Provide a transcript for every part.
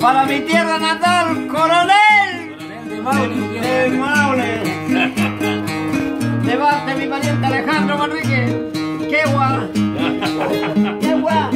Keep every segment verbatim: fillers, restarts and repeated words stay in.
Para mi tierra natal, Coronel de Maule. Levante mi pariente Alejandro Manrique. ¡Qué guay! ¡Qué guay!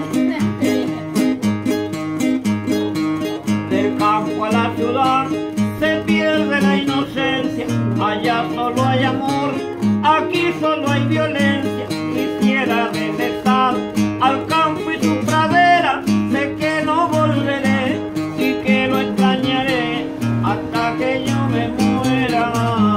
Del campo a la ciudad se pierde la inocencia. Allá solo hay amor, aquí solo hay violencia. Quisiera regresar al campo y su pradera. Sé que no volveré y que lo extrañaré hasta que yo me muera.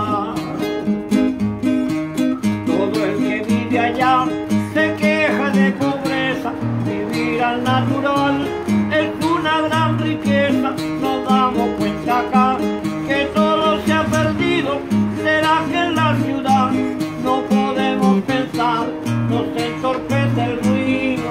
Todo el que vive allá se queja de pobreza. Vivir al natural es una gran riqueza. Nos damos cuenta acá que todo se ha perdido. ¿Será que en la ciudad no podemos pensar? Nos entorpece el ruido.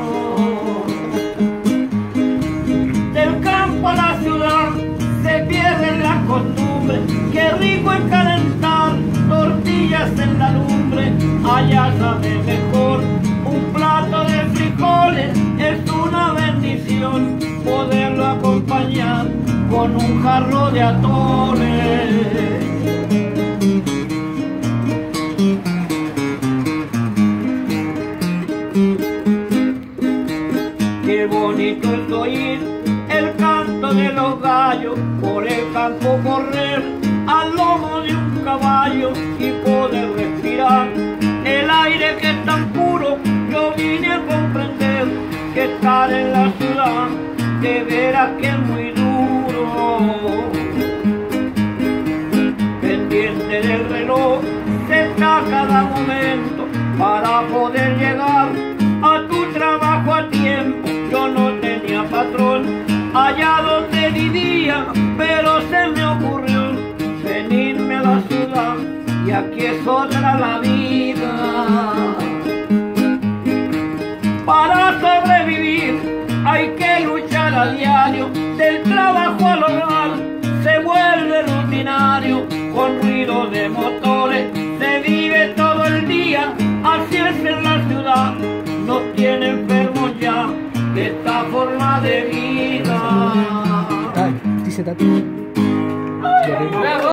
Del campo a la ciudad se pierde la costumbre. Qué rico es calentar tortillas en la lumbre. Allá sabe mejor un plato de frijoles. Es una bendición poderlo acompañar con un jarro de atoles. Qué bonito es oír el canto de los gallos, por el campo correr al lomo de un caballo y poder respirar el aire que es tan puro. Yo vine a comprender que estar en la ciudad de veras que es muy duro. Pendiente del reloj se está cada momento para poder llegar a tu trabajo a tiempo. Yo no tenía patrón allá donde vivía, pero se me ocurrió venirme a la ciudad y aquí es otra la vida. Para sobrevivir hay que luchar a diario, del trabajo al hogar se vuelve rutinario, con ruido de motores se vive todo el día. Así es en la ciudad, no tiene enfermos ya de esta forma de vida. Ay, dice Tati.